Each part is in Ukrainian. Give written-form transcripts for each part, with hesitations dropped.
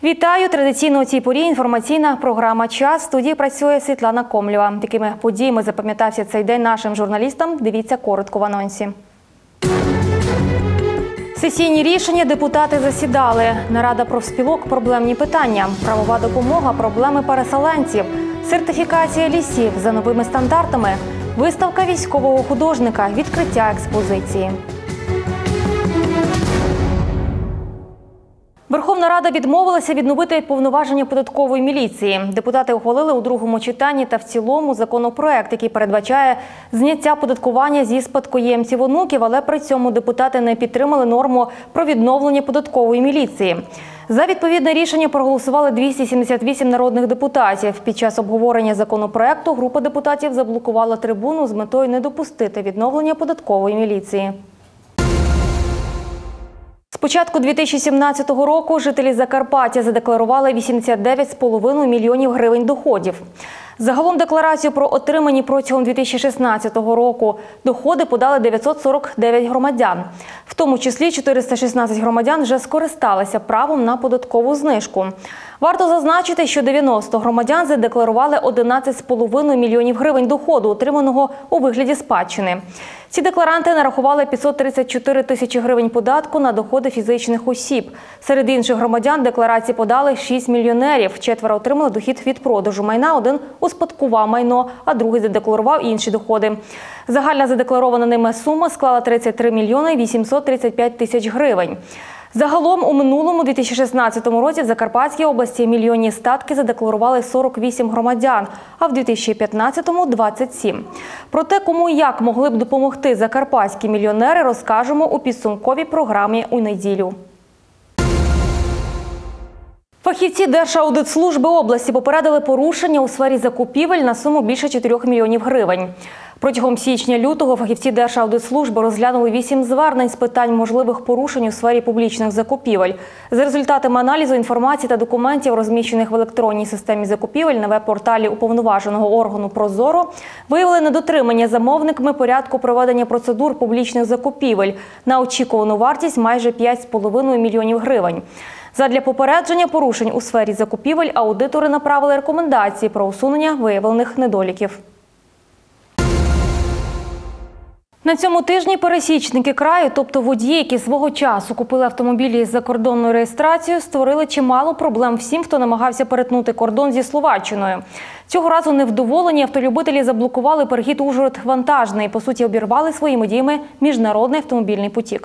Вітаю! Традиційно у цій порі інформаційна програма «Час». В студії працює Світлана Комлєва. Такими подіями запам'ятався цей день нашим журналістам. Дивіться коротко в анонсі. Сесійні рішення, депутати засідали. Нарада профспілок – проблемні питання. Правова допомога – проблеми переселенців. Сертифікація лісів за новими стандартами. Виставка військового художника. Відкриття експозиції. Верховна Рада відмовилася відновити повноваження податкової міліції. Депутати ухвалили у другому читанні та в цілому законопроект, який передбачає зняття оподаткування зі спадкоємців онуків, але при цьому депутати не підтримали норму про відновлення податкової міліції. За відповідне рішення проголосували 278 народних депутатів. Під час обговорення законопроекту група депутатів заблокувала трибуну з метою не допустити відновлення податкової міліції. З початку 2017 року жителі Закарпаття задекларували 89,5 мільйонів гривень доходів. Загалом декларацію про отримані протягом 2016 року доходи подали 949 громадян. В тому числі 416 громадян вже скористалися правом на податкову знижку. Варто зазначити, що 90 громадян задекларували 11,5 мільйонів гривень доходу, отриманого у вигляді спадщини. Ці декларанти нарахували 534 тисячі гривень податку на доходи фізичних осіб. Серед інших громадян декларації подали 6 мільйонерів. 4 отримали дохід від продажу майна, 1 успадкував майно, а другий задекларував інші доходи. Загальна задекларована ними сума склала 33 мільйони 835 тисяч гривень. Загалом у минулому 2016 році в Закарпатській області мільйонні статки задекларували 48 громадян, а в 2015-му – 27. Про те, кому і як могли б допомогти закарпатські мільйонери, розкажемо у підсумковій програмі у неділю. Фахівці Держаудитслужби області попередили порушення у сфері закупівель на суму більше 4 мільйонів гривень. Протягом січня-лютого фахівці Держаудитслужби розглянули 8 звернень з питань можливих порушень у сфері публічних закупівель. За результатами аналізу інформації та документів, розміщених в електронній системі закупівель на веб-порталі уповноваженого органу «Прозоро», виявили недотримання замовниками порядку проведення процедур публічних закупівель на очікувану вартість майже 5,5 мільйонів гривень. Задля попередження порушень у сфері закупівель аудитори направили рекомендації про усунення виявлених недоліків. На цьому тижні пересічники краю, тобто водії, які свого часу купили автомобілі з закордонною реєстрацією, створили чимало проблем всім, хто намагався перетнути кордон зі Словаччиною. Цього разу невдоволені автолюбителі заблокували перехід Ужгород-Вантажний і, по суті, обірвали своїми діями міжнародний автомобільний потік.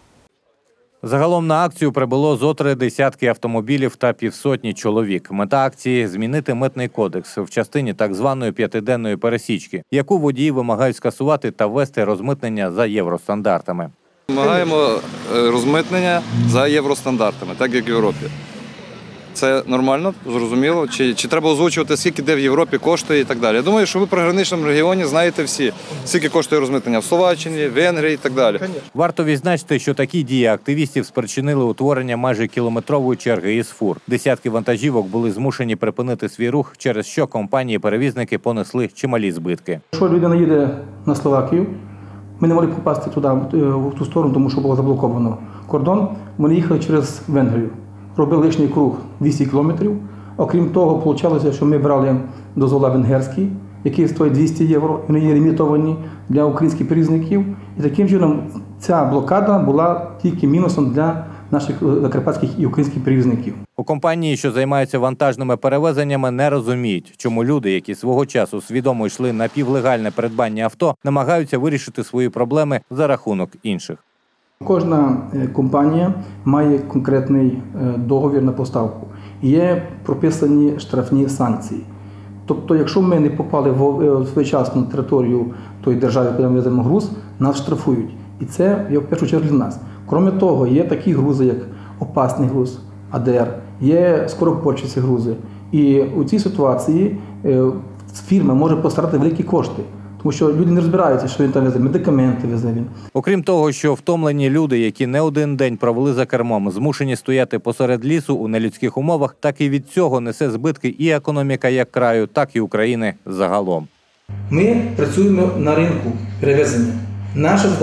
Загалом на акцію прибуло зо 3 десятки автомобілів та півсотні чоловік. Мета акції – змінити митний кодекс в частині так званої 5-денної пересічки, яку водії вимагають скасувати та ввести розмитнення за євростандартами. Вимагаємо розмитнення за євростандартами, так як в Європі. Це нормально, зрозуміло? Чи треба озвучувати, скільки де в Європі коштує і так далі? Я думаю, що ви в приграничному регіоні знаєте всі, скільки коштує розмитнення в Словаччині, Венгрії і так далі. Варто відзначити, що такі дії активістів спричинили утворення майже кілометрової черги із фур. Десятки вантажівок були змушені припинити свій рух, через що компанії-перевізники понесли чималі збитки. Якщо людина їде на Словакію, ми не могли попасти туди, в ту сторону, тому що було заблоковано кордон, вони їхали через Венгрію. Робили лишній круг 200 кілометрів. Окрім того, вийшло, що ми брали дозвола венгерський, який стоїть 200 євро, вони є лімітовані для українських перевізників. І таким чином ця блокада була тільки мінусом для наших закарпатських і українських перевізників. У компанії, що займаються вантажними перевезеннями, не розуміють, чому люди, які свого часу свідомо йшли на півлегальне придбання авто, намагаються вирішити свої проблеми за рахунок інших. Кожна компанія має конкретний договір на поставку. Є прописані штрафні санкції. Тобто, якщо ми не попали своєчасно на територію тої держави, куди ми веземо груз, нас штрафують. І це є в першу чергу для нас. Крім того, є такі грузи, як опасний груз, АДР, є скоропортящі грузи. І у цій ситуації фірма може постарати великі кошти. Тому що люди не розбираються, що він там везе, медикаменти везе він. Окрім того, що втомлені люди, які не один день провели за кермом, змушені стояти посеред лісу у нелюдських умовах, так і від цього несе збитки і економіка як краю, так і України загалом. Ми працюємо на ринку перевезення. Наша задача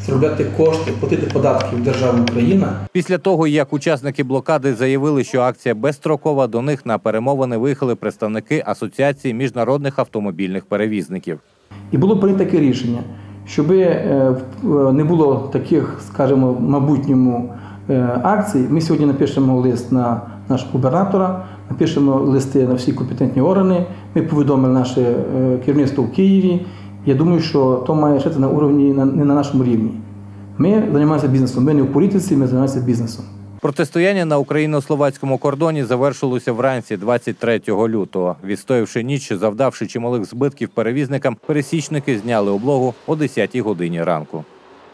заробляти кошти, платити податки в державу Україна. Після того, як учасники блокади заявили, що акція безстрокова, до них на перемовини виїхали представники Асоціації міжнародних автомобільних перевізників. І було прийнято таке рішення, щоб не було таких, скажімо, в майбутньому акцій. Ми сьогодні напишемо лист на нашого губернатора, напишемо листи на всі компетентні органи, ми повідомили наше керівництво в Києві. Я думаю, що то має шити на уровні, не на нашому рівні. Ми займаємося бізнесом, ми не в політиці, ми займаємося бізнесом. Протистояння на україно-словацькому кордоні завершилося вранці 23 лютого. Відстоявши ніч, завдавши чималих збитків перевізникам, пересічники зняли облогу о 10 годині ранку.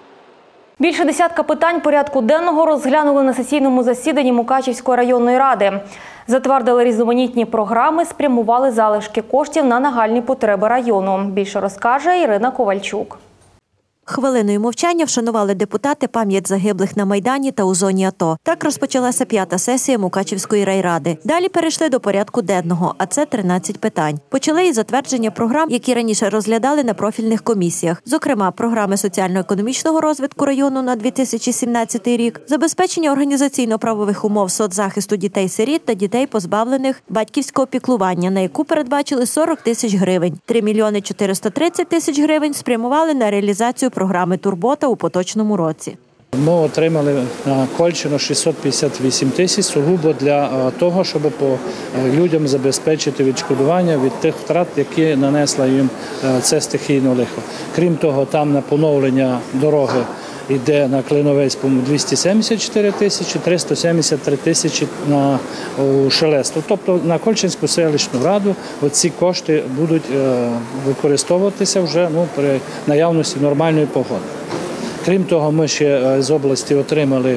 Більше десятка питань порядку денного розглянули на сесійному засіданні Мукачівської районної ради. Затвердили різноманітні програми, спрямували залишки коштів на нагальні потреби району. Більше розкаже Ірина Ковальчук. Хвилиною мовчання вшанували депутати пам'ять загиблих на Майдані та у зоні АТО. Так розпочалася 5-та сесія Мукачівської райради. Далі перейшли до порядку денного, а це 13 питань. Почали із затвердження програм, які раніше розглядали на профільних комісіях. Зокрема, програми соціально-економічного розвитку району на 2017 рік, забезпечення організаційно-правових умов соцзахисту дітей-сиріт та дітей, позбавлених батьківського піклування, на яку передбачили 40 тисяч гривень. 3 мільйони 430 тисяч гривень спрямували на реалізацію програми «Турбота» у поточному році. Ми отримали на Кольщину 658 тисяч сугубо для того, щоб людям забезпечити відшкодування від тих втрат, які нанесла їм це стихійне лихо. Крім того, там на поновлення дороги йде на Клиновець 274 тисячі, 373 тисячі у Шелесту. Тобто на Кольчинську селищну раду ці кошти будуть використовуватися вже при наявності нормальної погоди. Крім того, ми ще з області отримали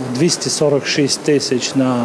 246 тисяч на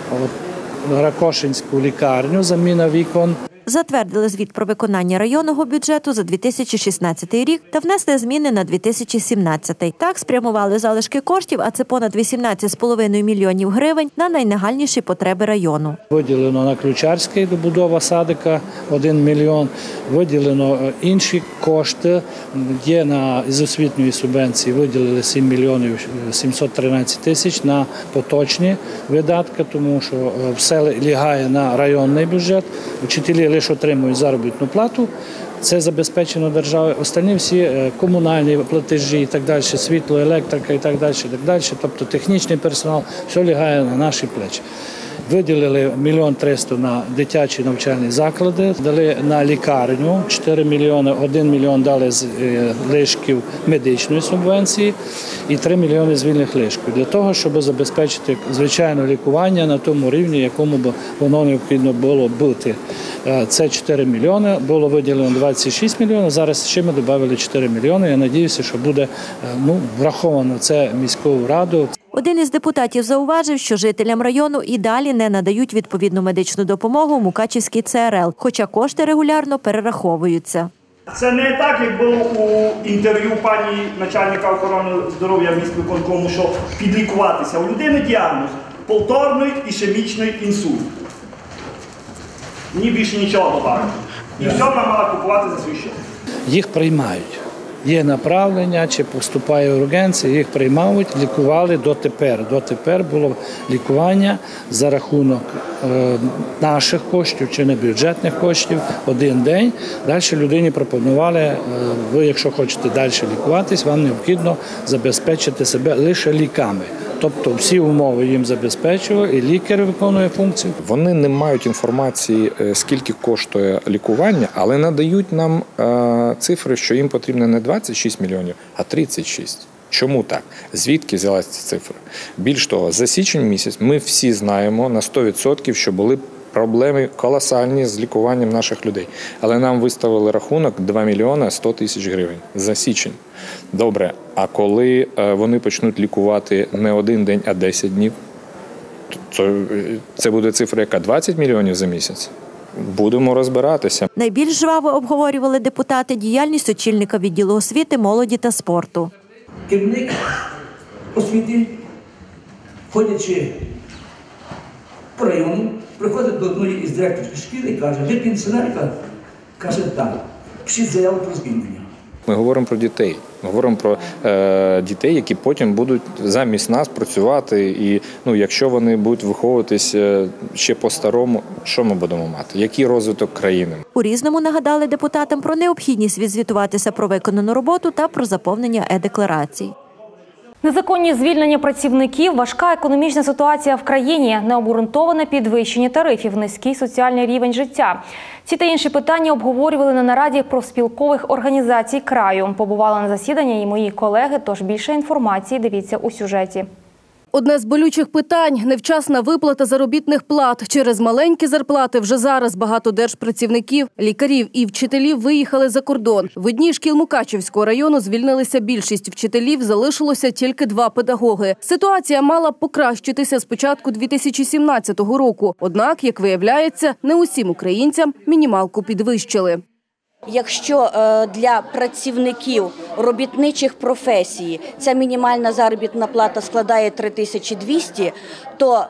Ракошинську лікарню, заміна вікон. Затвердили звіт про виконання районного бюджету за 2016 рік та внесли зміни на 2017. Так спрямували залишки коштів, а це понад 18,5 мільйонів гривень, на найнагальніші потреби району. Виділено на Ключарській добудова садика 1 мільйон, виділено інші кошти, є з освітньої субвенції виділили 7 мільйонів 713 тисяч на поточні видатки, тому що все лягає на районний бюджет, учителі лише отримують заробітну плату, це забезпечено державою. Останні всі комунальні платежі і так далі, світло, електрика і так далі, тобто технічний персонал, все лягає на наші плечі. Виділили 1 мільйон 300 на дитячі навчальні заклади, дали на лікарню 4 мільйони, 1 мільйон дали з лишків медичної субвенції і 3 мільйони з вільних лишків. Для того, щоб забезпечити звичайне лікування на тому рівні, якому б воно необхідно було бути. Це 4 мільйони, було виділено 26 мільйонів, зараз ще ми додали 4 мільйони. Я сподіваюся, що буде враховано це міською радою. Один із депутатів зауважив, що жителям району і далі не надають відповідну медичну допомогу в Мукачівській ЦРЛ, хоча кошти регулярно перераховуються. Це не так, як було у інтерв'ю пані начальника охорони здоров'я міськвиконкому, що підлікуватися. У людини діагноз – повторний ішемічний інсульт. Ні більше нічого добавити. І все вона мала купувати за свій счет. Їх приймають. Є направлення, чи поступає ургенція, їх приймають, лікували дотепер. Дотепер було лікування за рахунок наших коштів чи не бюджетних коштів один день. Далі людині пропонували, ви якщо хочете далі лікуватись, вам необхідно забезпечити себе лише ліками. Тобто всі умови їм забезпечували, і лікар виконує функцію. Вони не мають інформації, скільки коштує лікування, але надають нам цифри, що їм потрібно не 26 мільйонів, а 36. Чому так? Звідки взялася ця цифра? Більш того, за січень місяць ми всі знаємо на 100%, що були проблеми колосальні з лікуванням наших людей. Але нам виставили рахунок 2 мільйона 100 тисяч гривень за січень. Добре, а коли вони почнуть лікувати не один день, а 10 днів, то це буде цифра, яка 20 мільйонів за місяць? Будемо розбиратися. Найбільш жваво обговорювали депутати діяльність очільника відділу освіти, молоді та спорту. Керівник освіти, ходячи по району, приходить до одної із директорських шкіл і каже: ви пенсіонерка? Каже, так. Пишіть заяву про звільнення. Ми говоримо про дітей. Ми говоримо про дітей, які потім будуть замість нас працювати. І якщо вони будуть виховуватись ще по-старому, що ми будемо мати? Який розвиток країни? У Різному нагадали депутатам про необхідність відзвітуватися про виконану роботу та про заповнення е-декларацій. Незаконні звільнення працівників, важка економічна ситуація в країні, необґрунтоване підвищення тарифів, низький соціальний рівень життя. Ці та інші питання обговорювали на нараді профспілкових організацій краю. Побували на засіданні і мої колеги, тож більше інформації дивіться у сюжеті. Одне з болючих питань – невчасна виплата заробітних плат. Через маленькі зарплати вже зараз багато держпрацівників, лікарів і вчителів виїхали за кордон. В одній шкіл Мукачівського району звільнилися більшість вчителів, залишилося тільки 2 педагоги. Ситуація мала покращитися з початку 2017 року. Однак, як виявляється, не усім українцям мінімалку підвищили. Якщо для працівників робітничих професій ця мінімальна заробітна плата складає 3200, то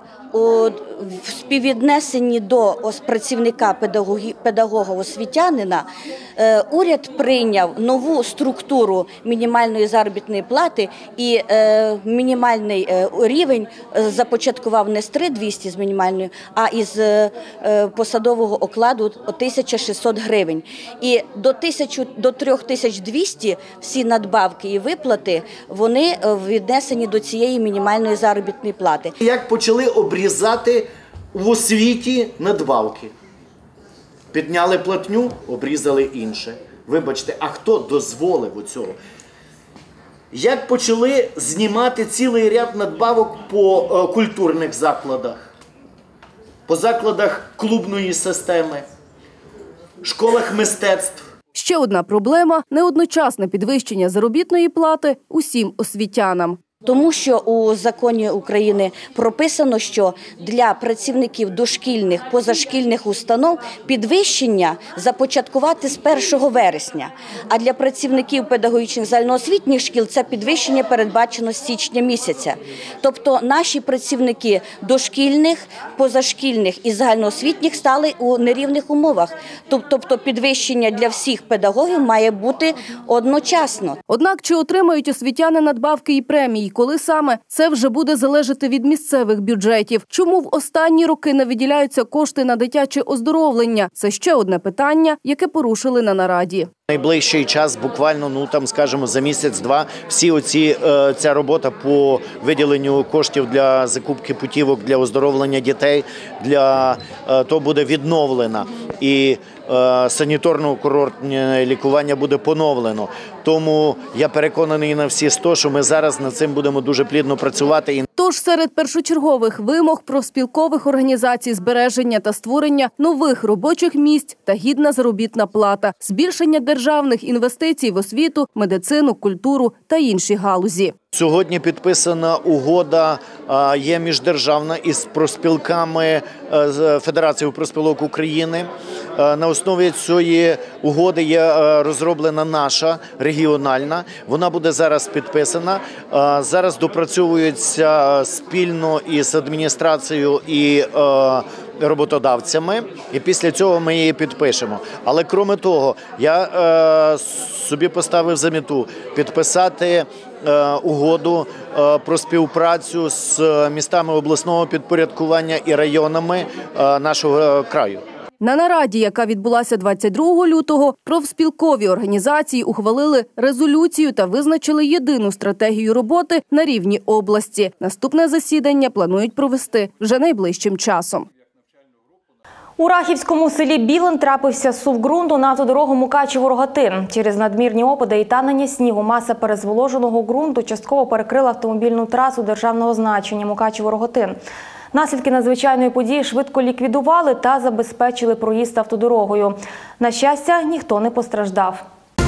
в співвіднесенні до працівника педагога-освітянина уряд прийняв нову структуру мінімальної заробітної плати і мінімальний рівень започаткував не з 3200 з мінімальною, а із посадового окладу 1600 гривень. І до 3200 всі надбавки і виплати, вони віднесені до цієї мінімальної заробітної плати. Як почали обрізати в освіті надбавки. Підняли платню, обрізали інше. Вибачте, а хто дозволив цього? Як почали знімати цілий ряд надбавок по культурних закладах, по закладах клубної системи, школах мистецтв. Ще одна проблема – неодночасне підвищення заробітної плати усім освітянам. Тому що у законі України прописано, що для працівників дошкільних, позашкільних установ підвищення започаткувати з 1 вересня, а для працівників педагогічних загальноосвітніх шкіл це підвищення передбачено з січня місяця. Тобто наші працівники дошкільних, позашкільних і загальноосвітніх стали у нерівних умовах. Тобто підвищення для всіх педагогів має бути одночасно. Однак чи отримають освітяни надбавки і премії? Коли саме, це вже буде залежати від місцевих бюджетів. Чому в останні роки не виділяються кошти на дитяче оздоровлення? Це ще одне питання, яке порушили на нараді. Найближчий час, буквально, скажімо, за місяць-два, ця робота по виділенню коштів для закупки путівок для оздоровлення дітей, то буде відновлена. І санаторно-курортне лікування буде поновлено. Тому я переконаний на всі 100, що ми зараз над цим будемо дуже плідно працювати. Тож серед першочергових вимог профспілкових організацій збереження та створення нових робочих місць та гідна заробітна плата, збільшення державних інвестицій в освіту, медицину, культуру та інші галузі. Сьогодні підписана угода, є міждержавна із профспілками Федерацією профспілок України. На основі цієї угоди є розроблена наша регіональна. Вона буде зараз підписана. Зараз допрацьовується спільно із адміністрацією і роботодавцями. І після цього ми її підпишемо. Але крім того, я собі поставив за мету підписати угоду про співпрацю з містами обласного підпорядкування і районами нашого краю. На нараді, яка відбулася 22 лютого, профспілкові організації ухвалили резолюцію та визначили єдину стратегію роботи на рівні області. Наступне засідання планують провести вже найближчим часом. У Рахівському селі Білин трапився зсув ґрунту на автодорогу Мукачево-Рогатин. Через надмірні опади і танення снігу маса перезволоженого ґрунту частково перекрила автомобільну трасу державного значення Мукачево-Рогатин. Наслідки надзвичайної події швидко ліквідували та забезпечили проїзд автодорогою. На щастя, ніхто не постраждав.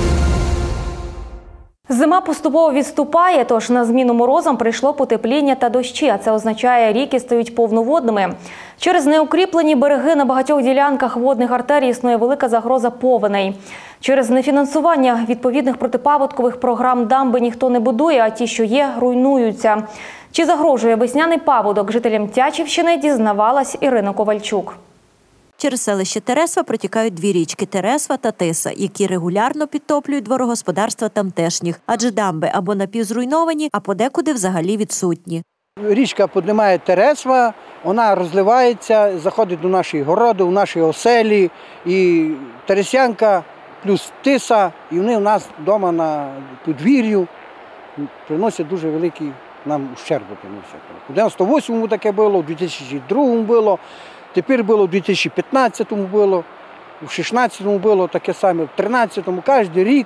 Зима поступово відступає, тож на зміну морозам прийшло потепління та дощі, а це означає, ріки стають повноводними. Через неукріплені береги на багатьох ділянках водних артерій існує велика загроза повеней. Через нефінансування відповідних протипаводкових програм дамби ніхто не будує, а ті, що є, руйнуються. Чи загрожує весняний паводок жителям Тячівщини, дізнавалась Ірина Ковальчук. Через селище Тересва протікають дві річки – Тересва та Тиса, які регулярно підтоплюють дворогосподарства тамтешніх, адже дамби або напівзруйновані, а подекуди взагалі відсутні. Річка піднімає Тересва, вона розливається, заходить до нашої городи, у наші оселі, і Тересянка плюс Тиса, і вони у нас вдома на подвір'ю приносять дуже великий нам ущерб. У 98-му таке було, у 2002-му було, тепер було, у 2015-му було, у 2016-му було таке саме, в 2013-му, кожен рік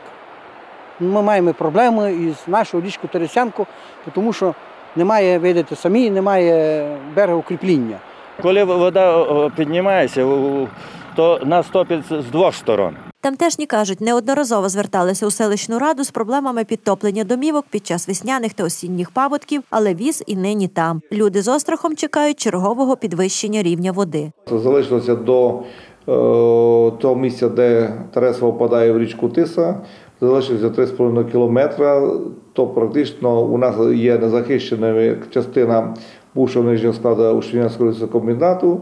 ми маємо проблеми із нашою річкою Тересянку, тому що немає, видите самі, немає берегоукріплення. Коли вода піднімається, то нас топить з двох сторон. Тамтешні кажуть, неодноразово зверталися у селищну раду з проблемами підтоплення домівок під час весняних та осінніх паводків, але віз і нині там. Люди з острахом чекають чергового підвищення рівня води. Залишилося до того місця, де Тересва впадає в річку Тиса, залишилося 3,5 кілометра, то практично у нас є незахищена частина бувшого нижнього складу Ушвінянського лісокомбінату,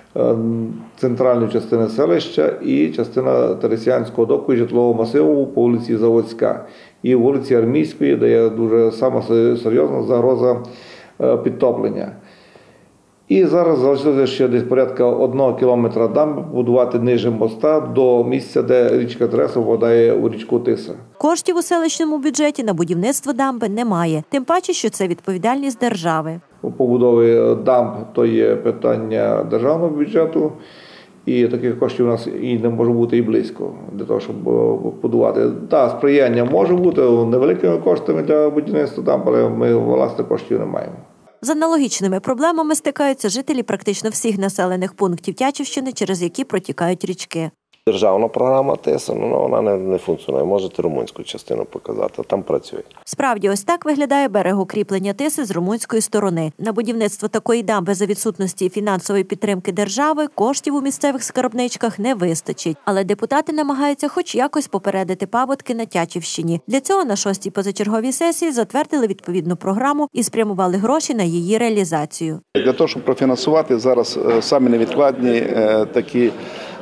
центральної частини селища і частина Тересянського доку і житлового масиву по вулиці Заводська і вулиці Армійської, де є дуже сама серйозна загроза підтоплення. І зараз залишилося ще десь порядка 1 кілометра дамби будувати ниже моста до місця, де річка Тересва впадає у річку Тиса. Коштів у селищному бюджеті на будівництво дамби немає, тим паче, що це відповідальність держави. Побудови дамб – то є питання державного бюджету, і таких коштів у нас і не може бути і близько для того, щоб будувати. Так, сприяння може бути невеликими коштами для будівництва дамб, але ми власне коштів не маємо. З аналогічними проблемами стикаються жителі практично всіх населених пунктів Тячівщини, через які протікають річки. Державна програма ТЕС, вона не функціонує. Можете румунську частину показати, там працює. Справді, ось так виглядає берегоукріплення Тиси з румунської сторони. На будівництво такої дамби за відсутності фінансової підтримки держави коштів у місцевих скарбничках не вистачить. Але депутати намагаються хоч якось попередити паводки на Тячівщині. Для цього на 6-й позачерговій сесії затвердили відповідну програму і спрямували гроші на її реалізацію. Для того, щоб профінансувати зараз самі невідкладні такі,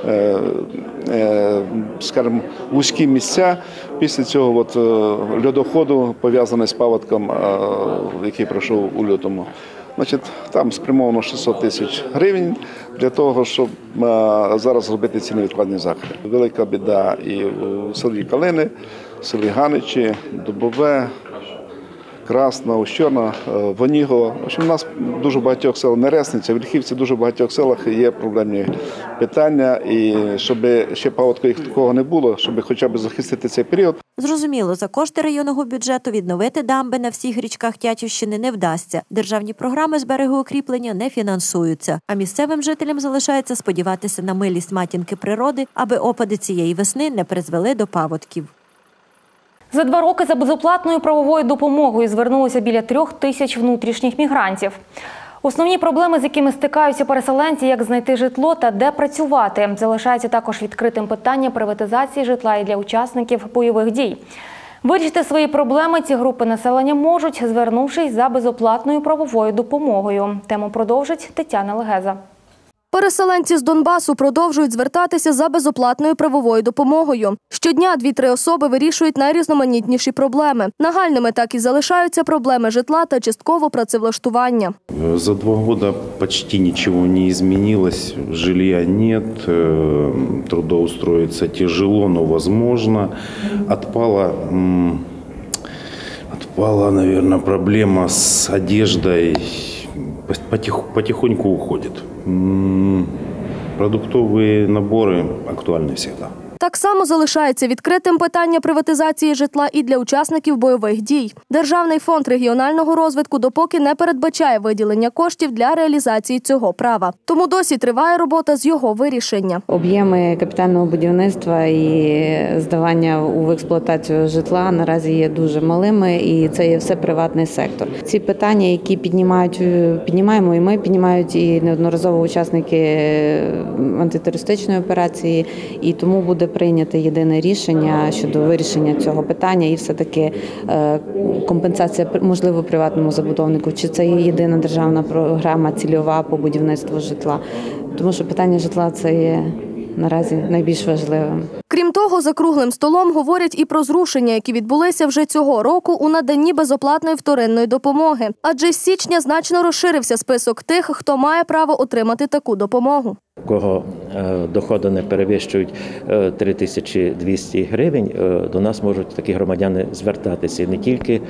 скажімо, вузькі місця після цього льодоходу, пов'язаний з паводком, який пройшов у лютому. Значить, там спрямовано 600 тисяч гривень для того, щоб зараз зробити ці невідкладні заходи. Велика біда і у селі Калини, в селі Ганичі, Дубове, Красна, Ущорна, Воніго. В общем, у нас дуже багатьох сел, Нересниця, Вільхівці, дуже багатьох селах є проблемні питання. І щоб ще паводку їх такого не було, щоб хоча б захистити цей період. Зрозуміло, за кошти районного бюджету відновити дамби на всіх річках Тячівщини не вдасться. Державні програми з берегоукріплення не фінансуються. А місцевим жителям залишається сподіватися на милість матінки природи, аби опади цієї весни не призвели до паводків. За 2 роки за безоплатною правовою допомогою звернулося біля 3 тисяч внутрішніх мігрантів. Основні проблеми, з якими стикаються переселенці, як знайти житло та де працювати. Залишається також відкритим питання приватизації житла і для учасників бойових дій. Вирішити свої проблеми ці групи населення можуть, звернувшись за безоплатною правовою допомогою. Тему продовжить Тетяна Легеза. Переселенці з Донбасу продовжують звертатися за безоплатною правовою допомогою. Щодня 2-3 особи вирішують найрізноманітніші проблеми. Нагальними так і залишаються проблеми житла та частково працевлаштування. За 2 года почти ничего не изменилось. Жилья нет, трудоустроиться тяжело, но возможно. Отпала, наверное, проблема с одеждой. Потихоньку уходит. Продуктовые наборы актуальны всегда. Так само залишається відкритим питання приватизації житла і для учасників бойових дій. Державний фонд регіонального розвитку допоки не передбачає виділення коштів для реалізації цього права. Тому досі триває робота з його вирішення. Об'єми капітального будівництва і здавання в експлуатацію житла наразі є дуже малими, і це є все приватний сектор. Ці питання, які піднімаємо і ми, піднімають і неодноразово учасники антитерористичної операції, і тому буде прийняти єдине рішення щодо вирішення цього питання і все-таки компенсація, можливо, приватному забудовнику. Чи це є єдина державна програма цільова по будівництву житла? Тому що питання житла – це є наразі найбільш важливим. Крім того, за круглим столом говорять і про зрушення, які відбулися вже цього року у наданні безоплатної вторинної допомоги. Адже з січня значно розширився список тих, хто має право отримати таку допомогу. У кого доходи не перевищують 3200 гривень, до нас можуть такі громадяни звертатися. І не тільки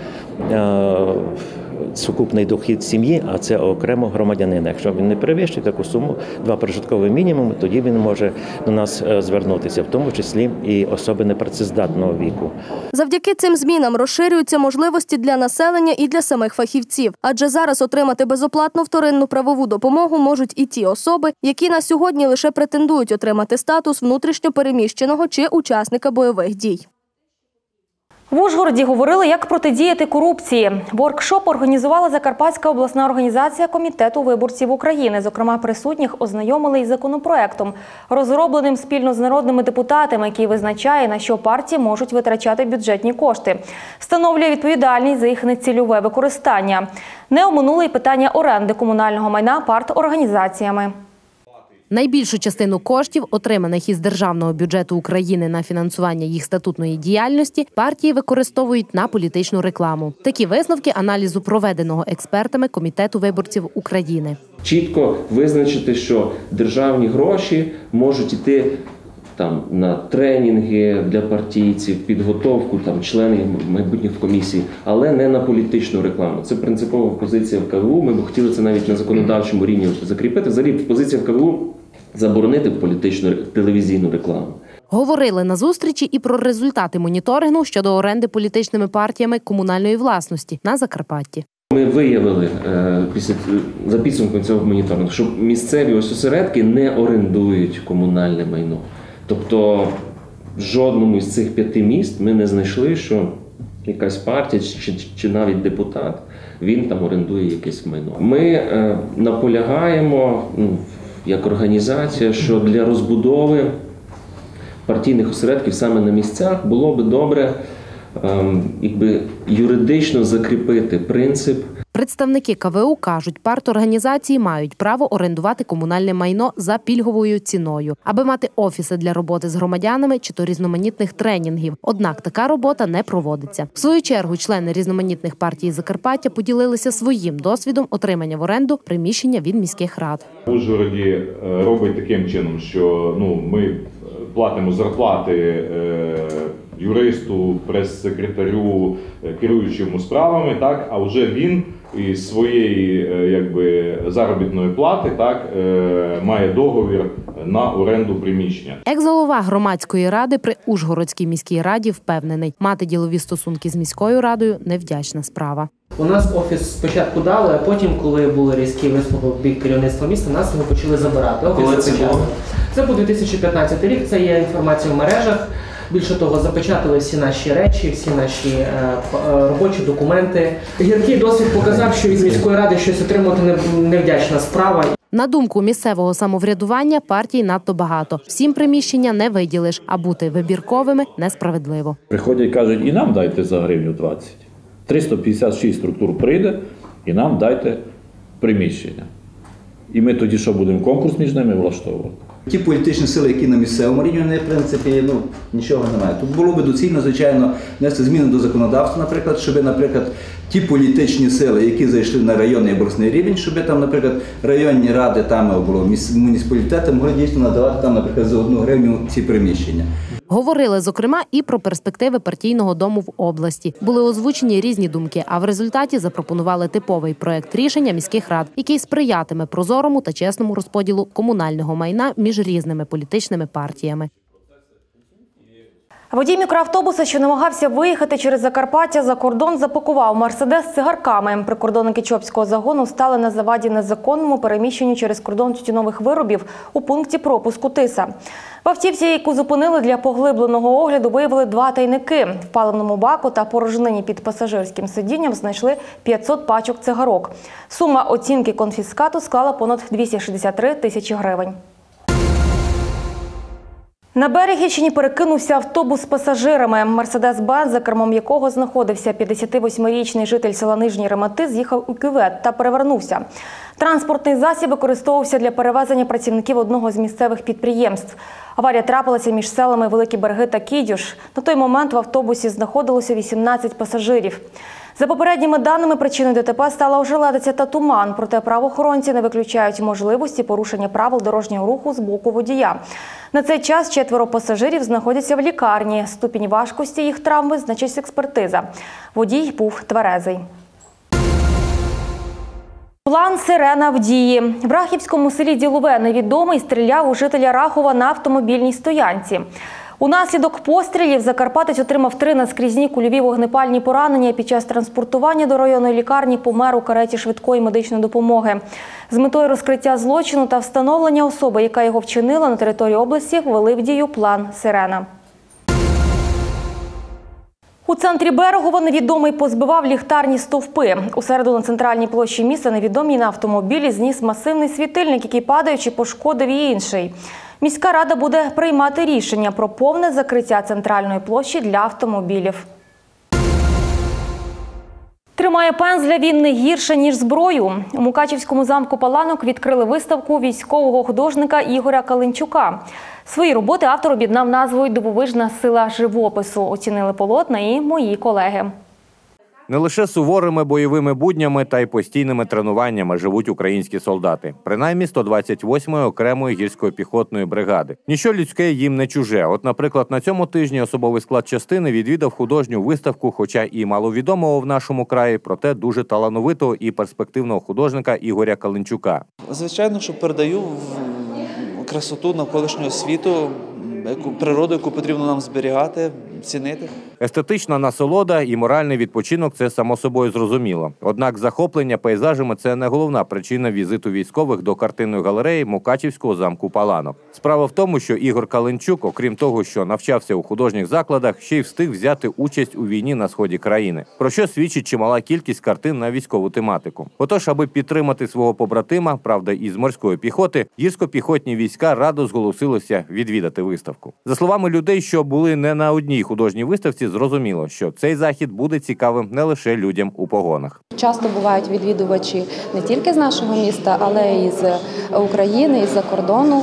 сукупний дохід сім'ї, а це окремо громадянина. Якщо він не перевищує таку суму, 2 прожиткові мінімуми, тоді він може до нас звернутися, в тому числі і особи непрацездатного віку. Завдяки цим змінам розширюються можливості для населення і для самих фахівців. Адже зараз отримати безоплатну вторинну правову допомогу можуть і ті особи, які на сьогодні лише претендують отримати статус внутрішньо переміщеного чи учасника бойових дій. В Ужгороді говорили, як протидіяти корупції. Воркшоп організувала Закарпатська обласна організація Комітету виборців України. Зокрема, присутніх ознайомили із законопроектом, розробленим спільно з народними депутатами, який визначає, на що партії можуть витрачати бюджетні кошти. Встановлює відповідальність за їх нецільове використання. Не оминули й питання оренди комунального майна парторганізаціями. Найбільшу частину коштів, отриманих із державного бюджету України на фінансування їх статутної діяльності, партії використовують на політичну рекламу. Такі висновки аналізу, проведеного експертами Комітету виборців України. Чітко визначити, що державні гроші можуть йти на тренінги для партійців, підготовку членів майбутніх комісій, але не на політичну рекламу. Це принципова позиція в КВУ. Ми б хотіли це навіть на законодавчому рівні закріпити. Взагалі позиція в КВУ заборонити політичну телевізійну рекламу. Говорили на зустрічі і про результати моніторингу щодо оренди політичними партіями комунальної власності на Закарпатті. Ми виявили за підсумком цього моніторингу, що місцеві осередки не орендують комунальне майно. Тобто в жодному із цих 5 міст ми не знайшли, що якась партія чи навіть депутат, він там орендує якесь майно. Ми наполягаємо, як організація, що для розбудови партійних осередків саме на місцях було би добре юридично закріпити принцип. Представники КВУ кажуть, парторганізації мають право орендувати комунальне майно за пільговою ціною, аби мати офіси для роботи з громадянами чи то різноманітних тренінгів. Однак така робота не проводиться. В свою чергу члени різноманітних партій Закарпаття поділилися своїм досвідом отримання в оренду приміщення від міських рад. В Ужгороді робить таким чином, що ми платимо зарплати юристу, прес-секретарю, керуючому справами, а вже він із своєї заробітної плати має договір на оренду приміщення. Екс-голова громадської ради при Ужгородській міській раді впевнений, мати ділові стосунки з міською радою – невдячна справа. У нас офіс спочатку дали, а потім, коли були різкі висновки в бік керівництва міста, нас його почали забирати. Коли це було? Це був 2015 рік, це є інформація в мережах. Більше того, запечатали всі наші речі, всі наші робочі документи. Гіркий досвід показав, що від міської ради щось отримати невдячна справа. На думку місцевого самоврядування, партій надто багато. Всім приміщення не виділиш, а бути вибірковими несправедливо. Приходять і кажуть, і нам дайте за гривню 20. 356 структур прийде, і нам дайте приміщення. І ми тоді що, будемо конкурс між ними влаштовувати? Ті політичні сили, які на місцевому рівні, вони, в принципі, нічого немає. Тут було б доцільно, звичайно, внести зміни до законодавства, наприклад, щоб, наприклад, ті політичні сили, які зайшли на районний і обласний рівень, щоб там, наприклад, районні ради, муніципалітети могли дійсно надавати наприклад, за 1 гривню ці приміщення. Говорили, зокрема, і про перспективи партійного дому в області. Були озвучені різні думки, а в результаті запропонували типовий проект рішення міських рад, який сприятиме прозорому та чесному розподілу комунального майна між різними політичними партіями. Водій мікроавтобуса, що намагався виїхати через Закарпаття за кордон, запакував «Мерседес» з цигарками. Прикордонники Чопського загону стали на заваді незаконному переміщенню через кордон тютюнових виробів у пункті пропуску Тиса. В автівці, яку зупинили для поглибленого огляду, виявили 2 тайники. В паливному баку та порожнині під пасажирським сидінням знайшли 500 пачок цигарок. Сума оцінки конфіскату склала понад 263 тисячі гривень. На Берегівщині перекинувся автобус з пасажирами. Мерседес-Бенз, за кермом якого знаходився 58-річний житель села Нижній Ремети, з'їхав у кювет та перевернувся. Транспортний засіб використовувався для перевезення працівників одного з місцевих підприємств. Аварія трапилася між селами Великі Береги та Кідюш. На той момент в автобусі знаходилося 18 пасажирів. За попередніми даними, причиною ДТП стала ожеледиця та туман. Проте правоохоронці не виключають можливості порушення правил дорожнього руху з боку водія. На цей час 4 пасажирів знаходяться в лікарні. Ступінь важкості їх травм визначить експертиза. Водій був тверезий. План «Сирена» в дії. В Рахівському селі Ділове невідомий стріляв у жителя Рахова на автомобільній стоянці. Унаслідок пострілів закарпатець отримав 3 наскрізні кульові вогнепальні поранення. Під час транспортування до районної лікарні помер у кареті швидкої медичної допомоги. З метою розкриття злочину та встановлення особи, яка його вчинила, на території області ввели в дію план «Сирена». У центрі Берегова невідомий позбивав ліхтарні стовпи. У середу на центральній площі міста невідомий на автомобілі зніс масивний світильник, який, падаючи, пошкодив і інший. Міська рада буде приймати рішення про повне закриття центральної площі для автомобілів. Тримає пензля він не гірше, ніж зброю. У Мукачівському замку Паланок відкрили виставку військового художника Ігоря Каленчука. Свої роботи автор об'єднав назвою «Дивовижна сила живопису». Оцінили полотна і мої колеги. Не лише суворими бойовими буднями та й постійними тренуваннями живуть українські солдати. Принаймні 128-ї окремої гірсько-піхотної бригади. Ніщо людське їм не чуже. От, наприклад, на цьому тижні особовий склад частини відвідав художню виставку, хоча і маловідомого в нашому краї, проте дуже талановитого і перспективного художника Ігоря Каленчука. Звичайно, що передаю красоту навколишнього світу, природу, яку потрібно нам зберігати, цінити. Естетична насолода і моральний відпочинок – це само собою зрозуміло. Однак захоплення пейзажами – це не головна причина візиту військових до картинної галереї Мукачівського замку Паланок. Справа в тому, що Ігор Каленчук, окрім того, що навчався у художніх закладах, ще й встиг взяти участь у війні на сході країни, про що свідчить чимала кількість картин на військову тематику. Отож, аби підтримати свого побратима, правда із морської піхоти, гірсько-піхотні війська радо зголосилися відвідати виставку. За словами людей, що були не на одній художній виставці, зрозуміло, що цей захід буде цікавим не лише людям у погонах. Часто бувають відвідувачі не тільки з нашого міста, але й з України, і з-за кордону.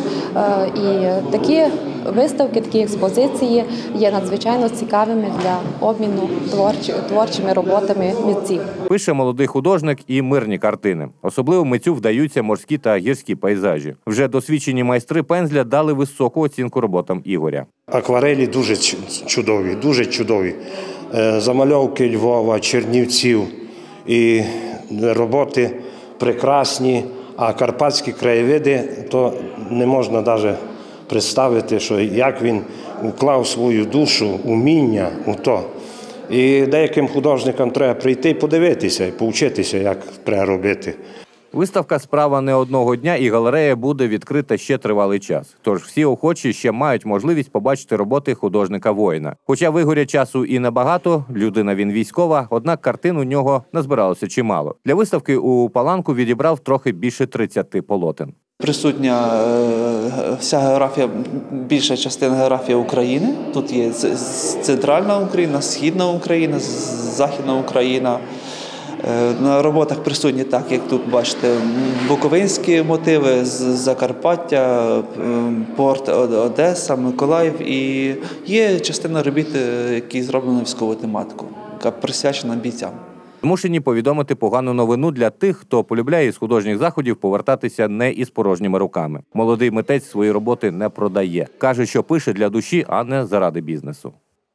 І такі виставки, такі експозиції є надзвичайно цікавими для обміну творчими роботами митців. Пише молодий художник і мирні картини. Особливо митцю вдаються морські та гірські пейзажі. Вже досвідчені майстри пензля дали високу оцінку роботам Ігоря. Акварелі дуже чудові. Замальовки Львова, Чернівців і роботи прекрасні, а карпатські краєвиди, то не можна навіть представити, що як він вклав свою душу, уміння у то. І деяким художникам треба прийти і подивитися, і повчитися, як треба робити. Виставка справа не одного дня, і галерея буде відкрита ще тривалий час. Тож всі охочі ще мають можливість побачити роботи художника-воїна. Хоча в Ігоря часу і небагато, людина він військова, однак картин у нього назбиралося чимало. Для виставки у Паланку відібрав трохи більше 30 полотен. Присутня вся географія, більша частина географії України. Тут є центральна Україна, східна Україна, західна Україна. На роботах присутні, так як тут бачите, буковинські мотиви з Закарпаття, порт Одеса, Миколаїв. І є частина робіт, які зроблені військову тематику, яка присвячена бійцям. Змушені повідомити погану новину для тих, хто полюбляє із художніх заходів повертатися не із порожніми руками. Молодий митець свої роботи не продає. Каже, що пише для душі, а не заради бізнесу.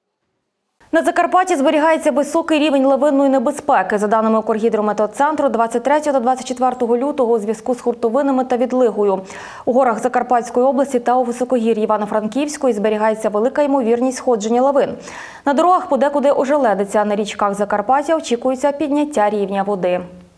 На Закарпатті зберігається високий рівень лавинної небезпеки. За даними Укргідрометеоцентру, 23 та 24 лютого у зв'язку з хуртовинами та відлигою. У горах Закарпатської області та у високогір'ї Івано-Франківської зберігається велика ймовірність сходження лавин. На дорогах подекуди ожеледиться, на річках Закарпаття очікується підняття рівня води.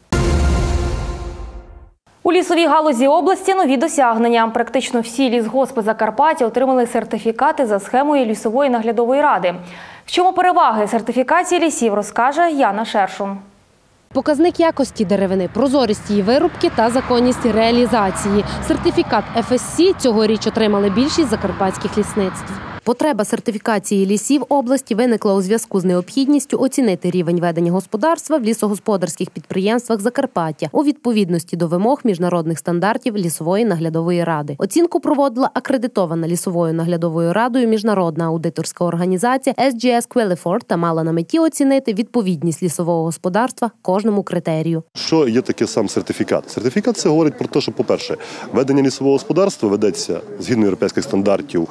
У лісовій галузі області нові досягнення. Практично всі лісгоспи Закарпаття отримали сертифікати за схемою лісової наглядової ради. В чому переваги сертифікації лісів, розкаже Яна Шершун. Показник якості деревини, прозорість її вирубки та законність реалізації. Сертифікат FSC цьогоріч отримали більшість закарпатських лісництв. Потреба сертифікації лісів області виникла у зв'язку з необхідністю оцінити рівень ведення господарства в лісогосподарських підприємствах Закарпаття у відповідності до вимог міжнародних стандартів Лісової наглядової ради. Оцінку проводила акредитована Лісовою наглядовою радою міжнародна аудиторська організація SGS Qualifor та мала на меті оцінити відповідність лісового господарства кожному критерію. Що є таке сам сертифікат? Сертифікат – це говорить про те, що, по-перше, ведення лісового господарства ведеться згідно європейських стандартів.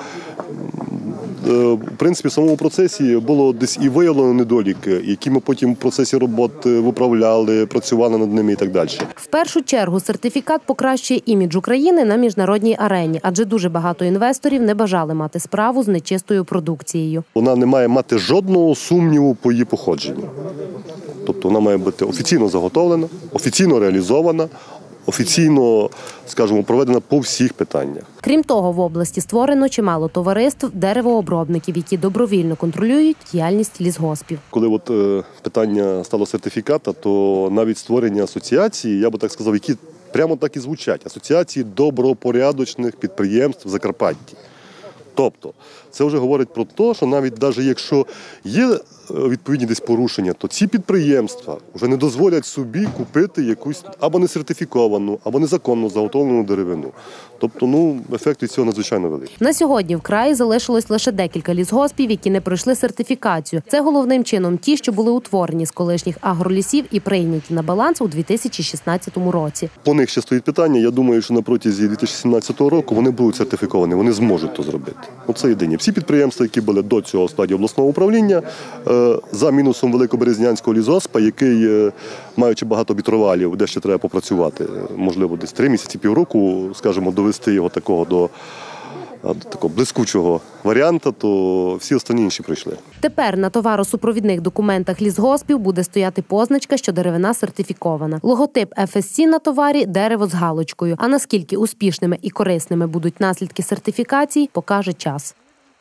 В принципі, в самому процесі було десь і виявлено недоліки, які ми потім в процесі роботи виправляли, працювали над ними і так далі. В першу чергу сертифікат покращує імідж України на міжнародній арені, адже дуже багато інвесторів не бажали мати справу з нечистою продукцією. Вона не має мати жодного сумніву по її походженню. Тобто вона має бути офіційно заготовлена, офіційно реалізована, офіційно, скажімо, проведена по всіх питаннях. Крім того, в області створено чимало товариств деревообробників, які добровільно контролюють діяльність лісгоспів. Коли питання стало сертифіката, то навіть створення асоціації, я би так сказав, які прямо так і звучать, асоціації добропорядочних підприємств в Закарпатті. Тобто, це вже говорить про те, що навіть якщо є відповідні десь порушення, то ці підприємства вже не дозволять собі купити якусь або несертифіковану, або незаконно заготовлену деревину. Тобто, ефект від цього надзвичайно великий. На сьогодні в краї залишилось лише декілька лісгоспів, які не пройшли сертифікацію. Це головним чином ті, що були утворені з колишніх агролісів і прийняті на баланс у 2016 році. По них ще стоїть питання. Я думаю, що на протязі 2017 року вони будуть сертифіковані, вони зможуть це зробити. Оце єдині. Всі підприємства, які були до цього складі обласного управління, за мінусом Великоберезнянського лісгоспа, який, маючи багато вітровалів, де ще треба попрацювати, можливо, десь 3 місяці, півроку, скажімо, довести його до такого блискучого варіанту, то всі останні інші прийшли. Тепер на товаросупровідних документах лісгоспів буде стояти позначка, що деревина сертифікована. Логотип FSC на товарі – дерево з галочкою. А наскільки успішними і корисними будуть наслідки сертифікації, покаже час.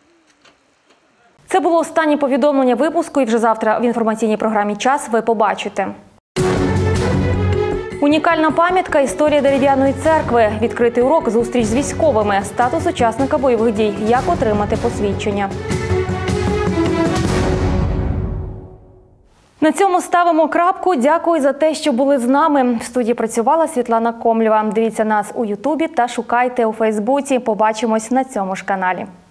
Це було останнє повідомлення випуску, і вже завтра в інформаційній програмі «Час» ви побачите. Унікальна пам'ятка «Історія дерев'яної церкви», відкритий урок, зустріч з військовими, статус учасника бойових дій, як отримати посвідчення. На цьому ставимо крапку. Дякую за те, що були з нами. В студії працювала Світлана Комлєва. Дивіться нас у Ютубі та шукайте у Фейсбуці. Побачимось на цьому ж каналі.